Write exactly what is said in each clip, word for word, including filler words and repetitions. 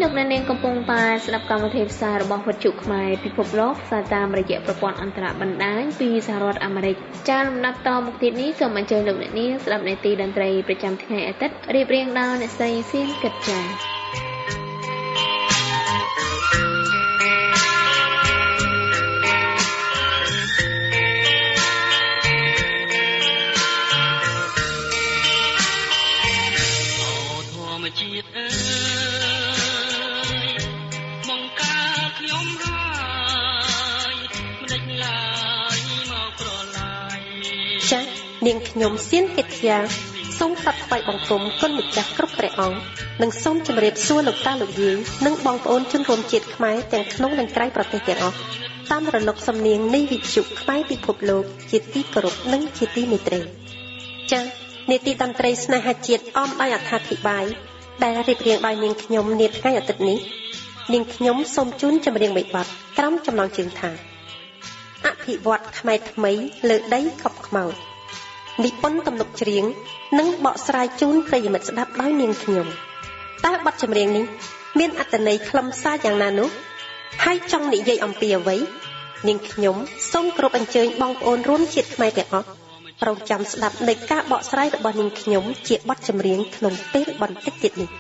លោកអ្នកនាងកំពុងតែស្ដាប់កម្មវិធីផ្សាយរបស់វិទ្យុខ្មែរពិភពលោកផ្សាយតាមរយៈប្រព័ន្ធអន្តរបណ្ដាញពីសហរដ្ឋអាមេរិកចាលំដាប់តមកទៀតនេះសូមអញ្ជើញលោកអ្នកនាងស្ដាប់នាទីតន្ត្រីប្រចាំថ្ងៃអាទិត្យរៀបរៀងដោយអ្នកស្រីសៀនកិតចានាងខ្ញុំសៀនកិត្យាសូមថ្វាយបង្គំគុណម្ចាស់គ្រប់ព្រះអង្គនិងសូមជម្រាបសួរលោកតាលោកយាយនិងបងប្អូនជនរួមជាតិខ្មែរទាំងក្នុងនិងក្រៅប្រទេសទាំងអស់តាមរលកសំនៀងនៃវិទ្យុខ្មែរពិភពលោកជាទីគោរពនិងជាទីមេត្រីចា៎នេតិតន្ត្រីស្នេហាជាតិអមដោយអត្ថាធិប្បាយដែលរៀបរៀងដោយនាងខ្ញុំនាថ្ងៃអាទិត្យនេះនាងខ្ញុំសូមជូនចម្រៀងមួយបទក្រោមចំណងជើងថាអភិវឌ្ឍខ្មែរថ្មីលើដីខប់ខ្មៅនិពន្ធទំនុកច្រៀងនិងបកស្រាយជូនប្រិយមិត្តស្ដាប់ដោយនាងខ្ញុំតើបទចម្រៀងនេះមានអត្ថន័យខ្លឹមសារយ៉ាងណានោះហើយចង់និយាយអំពីអ្វីនាងខ្ញុំសូមគោរពអញ្ជើញបងប្អូនរួមជាតិខ្មែរទាំងអស់រងចាំស្ដាប់នៃការបកស្រាយរបស់នាងខ្ញុំជាបទចម្រៀងក្នុងពេលបន្តិចទៀតនេះ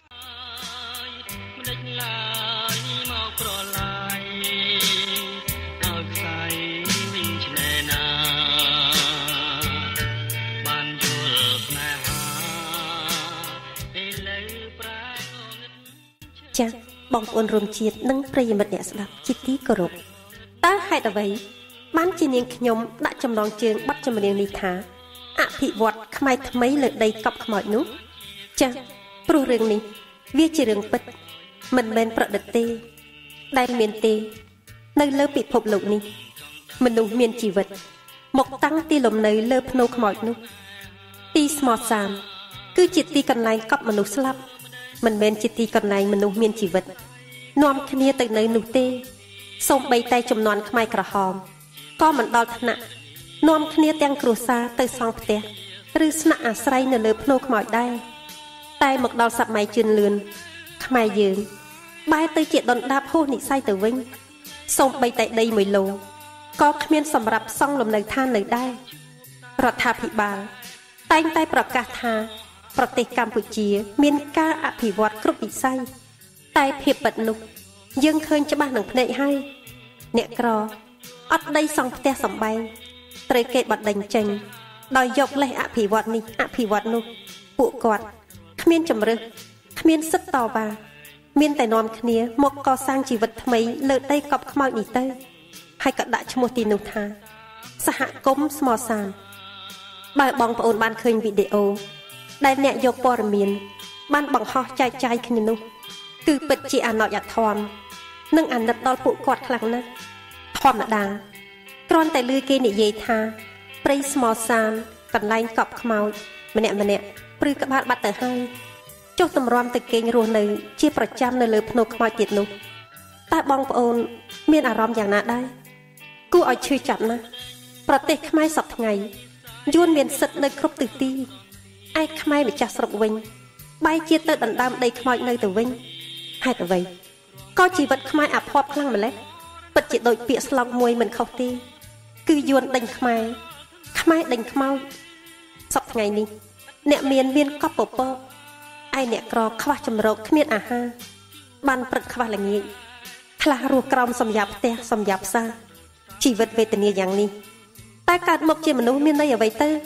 ចា៎បងប្អូនរួមជាតិនិងប្រិយមិត្តអ្នកស្ដាប់ជាទីគោរពតើហេតុអ្វីបានជានាងខ្ញុំដាក់ចំណងជើងបទចម្រៀងនេះថាអភិវឌ្ឍខ្មែរថ្មីលើដីកប់ខ្មោចនោះចា៎ព្រោះរឿងនេះវាជារឿងពិតមិនមែនប្រឌិតទេដែលមានទេនៅលើពិភពលោកនេះមនុស្សមានជីវិតមកតាំងទីលំនៅលើភ្នូខ្មោចនោះទីស្មោះសាមគឺជាទីកន្លែងកប់មនុស្សស្លាប់មិនមែនជាទីកន្លែងមនុស្សមានជីវិតនាំគ្នាទៅនៅនោះទេសូម្បីតែចំនួនខ្មែរក្រហមក៏មិនដល់ថ្នាក់នាំគ្នាទាំងគ្រួសារទៅសង់ផ្ទះឬស្នាក់អាស្រ័យនៅលើភ្នូខ្មោចដែរតែមកដល់សម័យជឿនលឿនខ្មែរយើងបែរទៅជាដុនដាបហួសនិស័យទៅវិញសូម្បីតែដីមួយឡូក៏គ្មានសម្រាប់សង់លំនៅឋាននៅដែររដ្ឋាភិបាលតែងតែប្រកាសថាប្រទេសកម្ពុជាមានការអភិវឌ្ឍគ្រប់វិស័យតែភាពពិតនោះយើងឃើញច្បាស់នឹងភ្នែកហើយអ្នកក្រអត់ដីសង់ផ្ទះសម្បែងត្រូវគេបដិញ្ញចេញដោយយកលេសអភិវឌ្ឍនេះអភិវឌ្ឍនោះពួកគាត់គ្មានជំរឹះគ្មានសិទ្ធិតវ៉ាមានតែនាំគ្នាមកកសាងជីវិតថ្មីលើដីកប់ខ្មោចនេះទៅហើយក៏ដាក់ឈ្មោះទីនោះថាសហគមន៍ស្មោះសាមបើបងប្អូនបានឃើញវីដេអូដែលអ្នកយកព័ត៌មានបានបង្ហោះចែកចាយគ្នានោះគឺពិតជាអនុញ្ញាតធម៌និងអាណិតដល់ពួកគាត់ខ្លាំងណាស់ធម្មតាគ្រាន់តែឮគេនិយាយថាព្រៃស្មោះសាមកន្លែងកប់ខ្មោចម្នាក់ម្នាក់ព្រឺក្បាលបាត់ទៅហើយចុះតម្រាំទៅគេងរស់នៅជាប្រចាំនៅលើភ្នូខ្មោចទៀតនោះតើបងប្អូនមានអារម្មណ៍យ៉ាងណាដែរគួរឲ្យឈឺចាប់ណាស់ប្រទេសខ្មែរសពថ្ងៃយួនមានសិទ្ធិនៅគ្រប់ទិសទីឯខ្មែរម្ចាស់ស្រុកវិញបែរជាទៅដណ្ដើមដីខ្មោចនៅទៅវិញហេតុអ្វីក៏ជីវិតខ្មែរអភ័ព្វខ្លាំងម្ល៉េះពិតជាដូចពាក្យស្លោកមួយមិនខុសទេគឺយួនដេញខ្មែរខ្មែរដេញខ្មោចសពថ្ងៃនេះអ្នកមានមានកប់ពពកឯអ្នកក្រខ្វះចម្រោកគ្មានអាហារបានព្រឹកខ្វះល្ងាចខ្លះរស់ក្រោមសំយ៉ាប់ផ្ទះសំយ៉ាប់ផ្សារជីវិតវេទនាយ៉ាងនេះតែកើតមកជាមនុស្សមានន័យអ្វីទៅ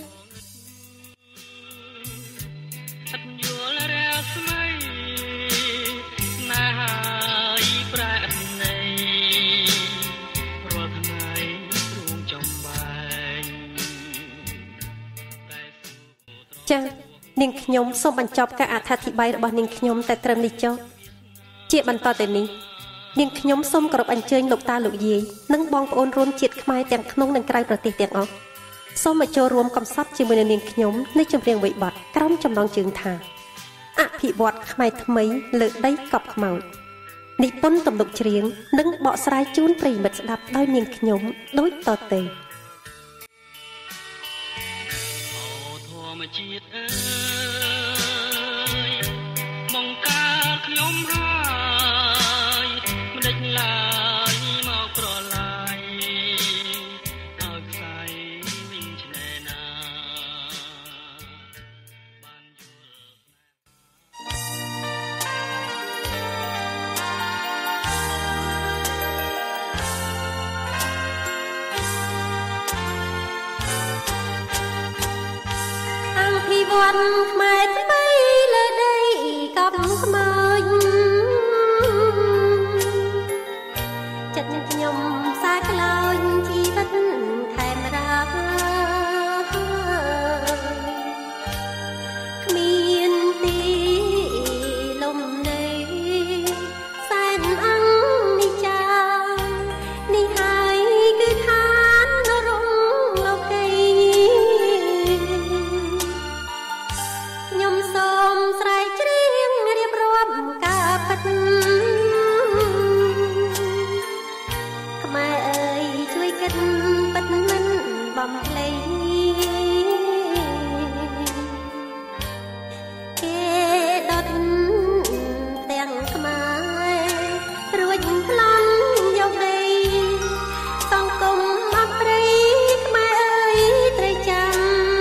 ចា៎នាងខ្ញុំសូមបញ្ចប់ការអត្ថាធិប្បាយរបស់នាងខ្ញុំតែត្រឹមនេះចុះជាបន្តទៅនេះនាងខ្ញុំសូមគោរពអញ្ជើញលោកតាលោកយាយនិងបងប្អូនរួមជាតិខ្មែរទាំងក្នុងនិងក្រៅប្រទេសទាំងអស់សូមមកចូលរួមកំសត់ជាមួយនឹងនាងខ្ញុំនៃចម្រៀងមួយបទក្រោមចំណងជើងថាអភិវឌ្ឍខ្មែរថ្មីលើដីកប់ខ្មោចនិពន្ធទំនុកច្រៀងនិងបកស្រាយជូនប្រិយមិត្តស្ដាប់ដោយនាងខ្ញុំដូចតទៅជាតិអើយបង្កើតខ្ញុំហើយវត្តខ្មែរថ្មីលើដីកំខ្មោចចិត្តខ្ញុំសាក្លោញជីវិតខែមរាគ្មានទីលំនៃសែនអង្គនេះចានេះហើយគឺឋានរងលោកីខ្ញុំសូមស្រែកច្រៀងរៀបរាប់ការពិតខ្មែរអើយជួយគិតពិតមិនបំភ្លេចគេដុតទាំងខ្មែររួចប្លន់យកដីសង្គមអប្រិយខ្មែរអើយត្រូវចាំ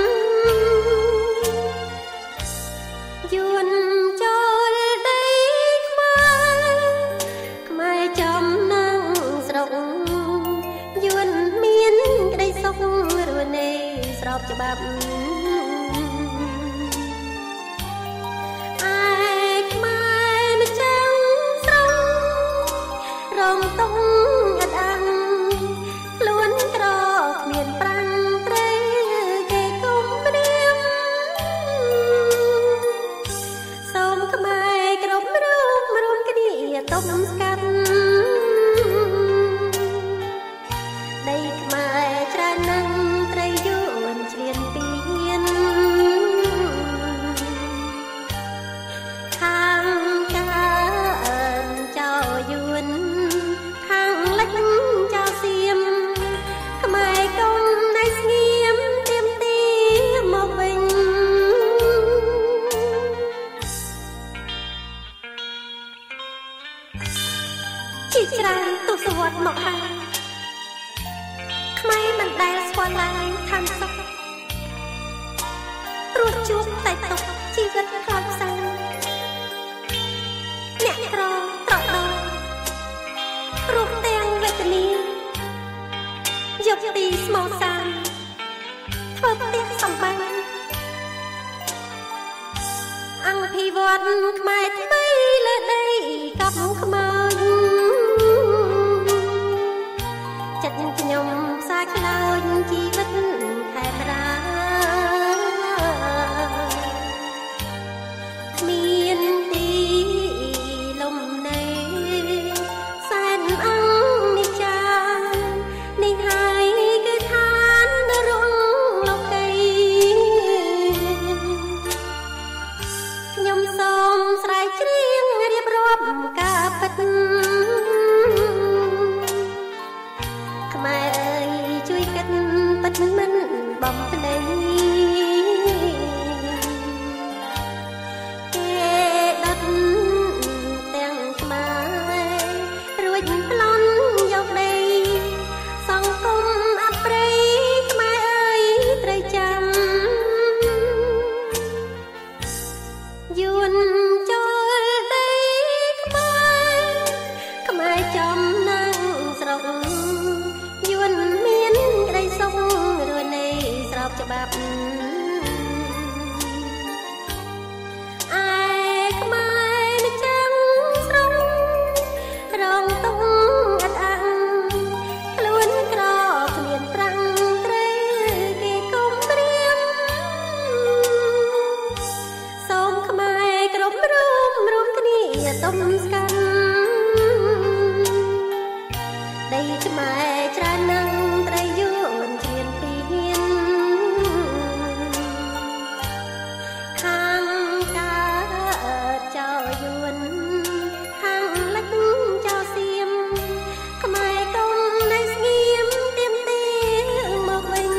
យួនចូលដីខ្មែរខ្មែរចំណាំងស្រុកយួនមានក្តីសុខរស់នៅស្របច្បាប់ឯខ្មែរម្ចាស់ស្រុករងតុងអត់អាំងខ្លួនក្រគ្មានប្រាំងត្រីគេគុំរៀងសូមខ្មែរគ្រប់រូបរួមគ្នាតុបស្កាត់ដីខ្មែរច្រើនណាស់ត្រីយួនឆ្លៀនពៀនខាងកើតចោយួនខាងលិចចោសៀមខ្មែរកុំនៅស្ងៀមទៀមទីមកវិញជាច្រើនទសវត្សរ៍មកហើយខ្មែរមិនដែលស្គាល់ឡើយឋានសុខព្រោះជួបតែទុកជីវិតខ្លោចផ្សាអ្នកក្រត្រដោរស់ទាំងវេទនាយកទីស្មោសានធ្វើផ្ទះសម្បែងអង្គភិវឌ្ឍខ្មែរថ្មីលើដីកំខ្មោចចិត្តខ្ញុំសាក្លោញជីវិតខែមរាគ្មានទីលំនៃសែនអង្គនេះចានេះហើយគឺឋានរងលោកីខ្ញុំសូមស្រែកច្រៀងរៀបរាប់ការពិតខ្មែរអើយជួយគិតពិតមិនបំភ្លេចគេដុតទាំងខ្មែររួចប្លន់យកដីសង្គមអប្រិយខ្មែរអើយត្រូវចាំយួនចូលដីខ្មែរខ្មែរចំណាំងស្រុកយួនមានក្តីសុខរស់នៅស្របច្បាប់ឯខ្មែរម្ចាស់ស្រុករងតុងអត់អាំងខ្លួនក្រគ្មានប្រាំងត្រីគេគុំរៀងសូមខ្មែរគ្រប់រូបរួមគ្នាតុបស្កាត់ដីខ្មែរច្រើនណាស់ត្រីយួនឆ្លៀនពៀនខាងកើតចោយួនខាងលិចចោសៀមខ្មែរកុំនៅស្ងៀមទៀមទីមកវិញ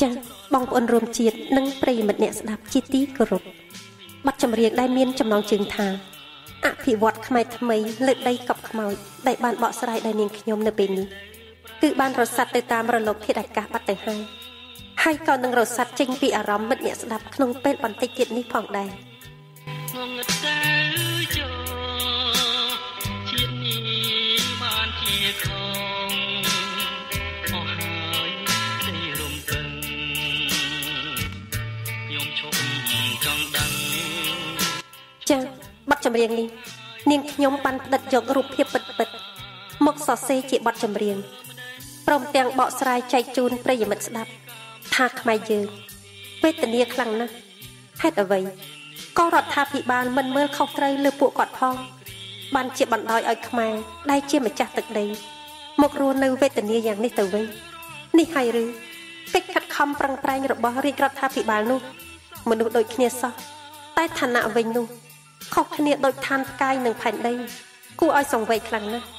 ចា៎បងប្អូនរួមជាតិនិងប្រិយមិត្តអ្នកស្ដាប់ជាទីគោរពបទចម្រៀងដែលមានចំណងជើងថាអភិវឌ្ឍខ្មែរថ្មីលើដីកប់ខ្មោចដែលបានបកស្រាយដោយនាងខ្ញុំនៅពេលនេះគឺបានរសាត់ទៅតាមរលកធាតុអាកាសបាត់ទៅហើយហើយក៏នឹងរសាត់ចេញពីអារម្មណ៍មិត្តអ្នកស្ដាប់ក្នុងពេលបន្តិចទៀតនេះផងដែរចា៎បទចម្រៀងនេះនាងខ្ញុំបានផ្ដិតយករូបភាពពិតពិតមកសរសេរជាបទចម្រៀងព្រមទាំងបកស្រាយចែកជូនប្រិយមិត្តស្ដាប់ថាខ្មែរយើងវេទនាខ្លាំងណាស់ហេតុអ្វីក៏រដ្ឋាភិបាលមិនមើលខុសត្រូវលើពួកគាត់ផងបានជាបណ្ដោយឲ្យខ្មែរដែលជាម្ចាស់ទឹកដីមករស់នៅវេទនាយ៉ាងនេះទៅវិញនេះហើយឬកិច្ចខិតខំប្រឹងប្រែងរបស់រាជរដ្ឋាភិបាលនោះមនុស្សដូចគ្នាសោះតែឋានៈវិញនោះខុសគ្នាដូចឋានផ្កាយនិងផែនដីគួរឲ្យសង្វេគខ្លាំងណាស់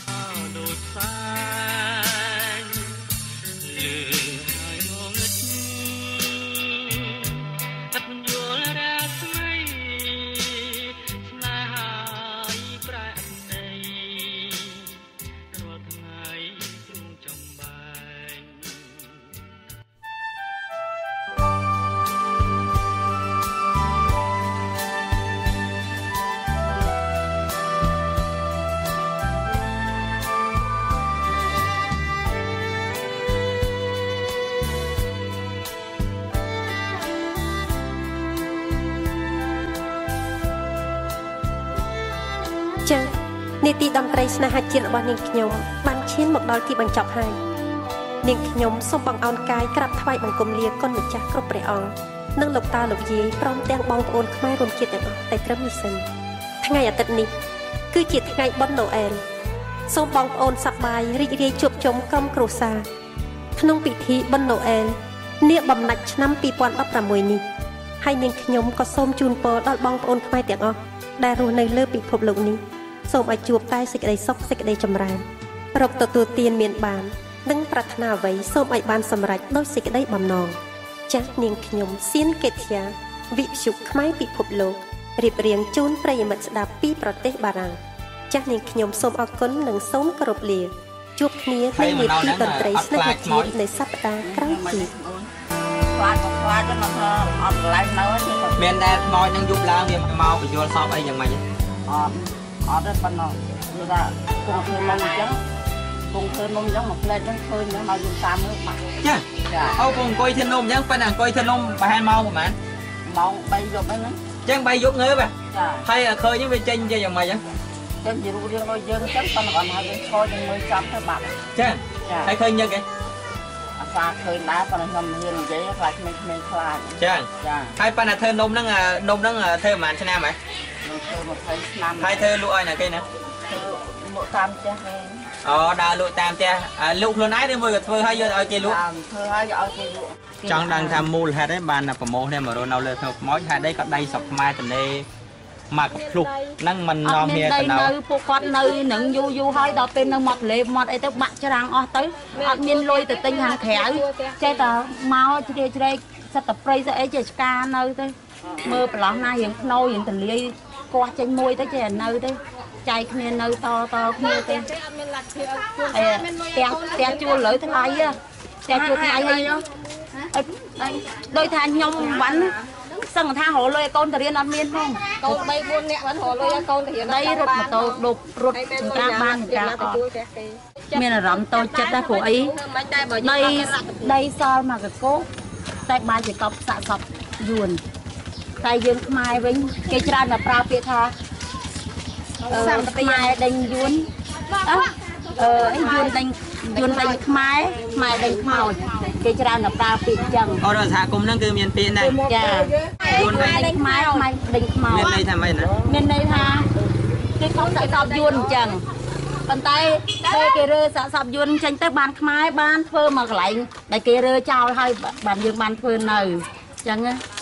ចា៎នីតិតន្ត្រីស្នេហាជាតិរបស់នាងខ្ញុំបានឈានមកដល់ទីបញ្ចប់ហើយនាងខ្ញុំសូមបង្អោនកាយក្រាបថ្វាយបង្គំលាគុណម្ចាស់គ្រប់ព្រះអង្គនិងលោកតាលោកយាយព្រមទាំងបងប្អូនខ្មែររួមជាតិទាំងអស់តែត្រឹមនេះសិនថ្ងៃអាទិត្យនេះគឺជាថ្ងៃបុណ្យណូអែលសូមបងប្អូនសប្បាយរីករាយជួបជុំក្រុមគ្រួសារក្នុងពិធីបុណ្យណូអែលនាបំណាច់ឆ្នាំពីរពាន់ដប់ប្រាំមួយនេះហើយនាងខ្ញុំក៏សូមជូនពរដល់បងប្អូនខ្មែរទាំងអស់ដែលរស់នៅលើពិភពលោកនេះសូមឲ្យជួបតែសេចក្តីសុខសេចក្តីចម្រើនរកទទួលទានមានបាននិងប្រាថ្នាអ្វីសូមឲ្យបានសម្រេចដោយសេចក្តីបំណងចាស់នាងខ្ញុំសៀនកេធ្យាវិទ្យុខ្មែរពិភពលោករៀបរៀងជូនប្រិយមិត្តស្ដាប់ពីប្រទេសបារាំងចាស់នាងខ្ញុំសូមអរគុណនិងសូមគោរពលាជួបគ្នានៅនាទីតន្ត្រីស្នេហាជាតិនៅសប្តាហ៍ក្រោយទៀតបាទបាទទៅមកអត់កន្លែងនៅមានតែខ្មោចនឹងយប់ឡើងវាមកបញ្យល់សពអីយ៉ាងម៉េចអត់អត់ទេប៉ុណ្ណោះនិយាយថាគង់ធ្វើនំអញ្ចឹងគង់ធ្វើនំអញ្ចឹងមកផ្លែតហ្នឹងឃើញហ្នឹងមកយំតាមមើលបាក់ចាអូគង់អង្គុយធ្វើនំអញ្ចឹងប៉ុន្តែអង្គុយធ្វើនំប្រហែលម៉ោងប្រហែលម៉ោងបីយប់ហ្នឹងអញ្ចឹងបីយប់ងើបចាហើយឃើញវាចេញជាយ៉ាងម៉េចហ្នឹងចឹងជារូបរាងដូចយើងអញ្ចឹងប៉ុន្តែគាត់ហៅយើងឈរយើងមើលចាំទៅបាក់ចាហើយឃើញញឹកឯងអាសាឃើញដែរប៉ុន្តែខ្ញុំហ៊ាននិយាយខ្លាចក្មេងៗខ្លាចចាចាហើយប៉ុន្តែធ្វើនំហ្នឹងនំហ្នឹងធ្វើប្រហែលឆ្នាំហ៎ធ្វើមកថ្មីឆ្នាំហើយធ្វើលក់ឲ្យណាគេណាលក់តាមផ្ទះគេអូដើរលក់តាមផ្ទះលក់ខ្លួនឯងឬមួយក៏ធ្វើឲ្យយកឲ្យគេលក់ធ្វើឲ្យឲ្យគេលក់ចង់ដឹងថាមូលហេតុហ្នឹងបានប្រមោះនេះមករស់នៅលើធ្វើខ្មោចហេតុអីក៏ដៃស្រុកខ្មែរទន្លេមកកភ្លុកហ្នឹងមិននាំគ្នាទៅនៅពួកគាត់នៅនឹងយូរយូរហើយដល់ពេលនៅមាត់ទន្លេមាត់អីទៅបាក់ច្រាំងអស់ទៅអត់មានលុយទៅទិញខាងក្រៅចេះតែមកជ្រៀកជ្រែកសិតតែព្រៃស្អីចេះឆ្កានៅទៅមើលប្រឡោះណារៀងភ្នោរៀងទលាយកោះចេញមួយទៅចេះនៅទៅចែកគ្នានៅតតគ្នាទៅអត់មានលក្ខភាពអីទាំងទាំងជួលលើថ្លៃទាំងជួលថ្លៃហើយដោយថាខ្ញុំបានសឹងថារលុយឲ្យកូនទៅរៀនអត់មានផងកូនបីបួននាក់បានរលុយឲ្យកូនទៅរៀនដីរត់ម៉ូតូដប់រត់ចង្ក្រាបបានចង្ក្រាបអត់មានអារម្មណ៍តូចចិត្តដែរព្រោះអីដីដីសល់មកកកោតែបានជាកប់សាក់សពយួនតែយើងខ្មែរវិញគេច្រើនតែប្រើពាក្យថាសម្បត្តិខ្មែរដេញយួនអឺអឺយួនដេញយួនដេញខ្មែរខ្មែរដេញខ្មោចគេច្រើនតែប្រើពាក្យចឹងអូរដ្ឋសហគមន៍ហ្នឹងគឺមានពាក្យណាចាយួនដេញខ្មែរខ្មែរដេញខ្មោចមានន័យថាម៉េចណាមានន័យថាគេខំសាក់សពយួនអញ្ចឹងប៉ុន្តែពេលគេរើសាក់សពយួនចេញទៅបានខ្មែរបានធ្វើមកកន្លែងដែលគេរើចោលហើយបានយើងបានធ្វើនៅអញ្ចឹង